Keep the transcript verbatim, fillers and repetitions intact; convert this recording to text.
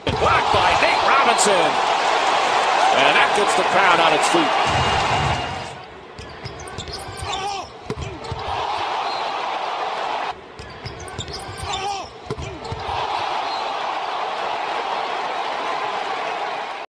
Blocked by Nate Robinson. And that gets the crowd on its feet.